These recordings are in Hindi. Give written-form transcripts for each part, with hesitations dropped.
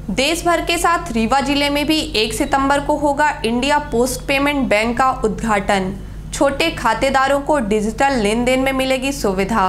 देश भर के साथ रीवा जिले में भी 1 सितंबर को होगा इंडिया पोस्ट पेमेंट बैंक का उद्घाटन। छोटे खातेदारों को डिजिटल लेन देन में मिलेगी सुविधा।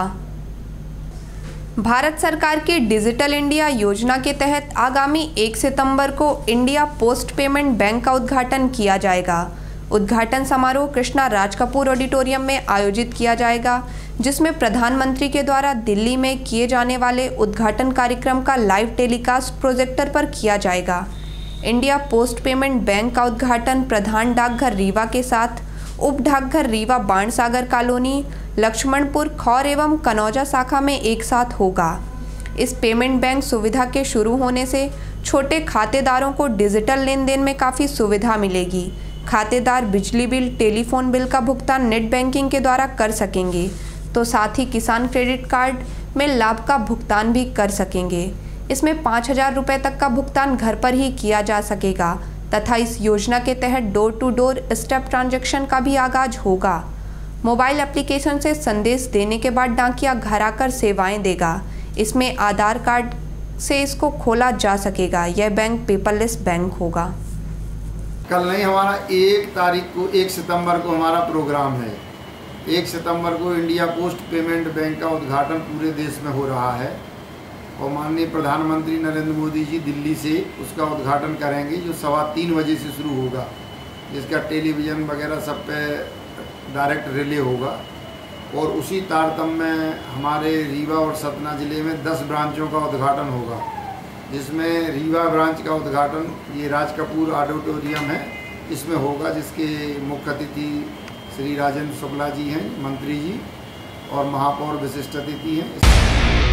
भारत सरकार की डिजिटल इंडिया योजना के तहत आगामी 1 सितंबर को इंडिया पोस्ट पेमेंट बैंक का उद्घाटन किया जाएगा। उद्घाटन समारोह कृष्णा राज कपूर ऑडिटोरियम में आयोजित किया जाएगा, जिसमें प्रधानमंत्री के द्वारा दिल्ली में किए जाने वाले उद्घाटन कार्यक्रम का लाइव टेलीकास्ट प्रोजेक्टर पर किया जाएगा। इंडिया पोस्ट पेमेंट बैंक का उद्घाटन प्रधान डाकघर रीवा के साथ उप डाकघर रीवा बाणसागर कॉलोनी, लक्ष्मणपुर, खौर एवं कनौजा शाखा में एक साथ होगा। इस पेमेंट बैंक सुविधा के शुरू होने से छोटे खातेदारों को डिजिटल लेन देन में काफ़ी सुविधा मिलेगी। खातेदार बिजली बिल, टेलीफोन बिल का भुगतान नेट बैंकिंग के द्वारा कर सकेंगे, तो साथ ही किसान क्रेडिट कार्ड में लाभ का भुगतान भी कर सकेंगे। इसमें 5,000 रुपये तक का भुगतान घर पर ही किया जा सकेगा तथा इस योजना के तहत door to door step transaction का भी आगाज होगा। मोबाइल एप्लीकेशन से संदेश देने के बाद डाकिया घर आकर सेवाएं देगा। इसमें आधार कार्ड से इसको खोला जा सकेगा। यह बैंक पेपरलेस बैंक होगा। कल नहीं, हमारा 1 तारीख को 1 सितंबर को हमारा प्रोग्राम है। 1 सितंबर को इंडिया पोस्ट पेमेंट बैंक का उद्घाटन पूरे देश में हो रहा है और माननीय प्रधानमंत्री नरेंद्र मोदी जी दिल्ली से उसका उद्घाटन करेंगे, जो 3:15 बजे से शुरू होगा, जिसका टेलीविज़न वगैरह सब पे डायरेक्ट रिले होगा। और उसी तारतम्य में हमारे रीवा और सतना ज़िले में 10 ब्रांचों का उद्घाटन होगा, जिसमें रीवा ब्रांच का उद्घाटन ये राज कपूर ऑडिटोरियम है, इसमें होगा, जिसके मुख्य अतिथि श्री राजेंद्र शुक्ला जी हैं, मंत्री जी, और महापौर विशिष्ट अतिथि हैं।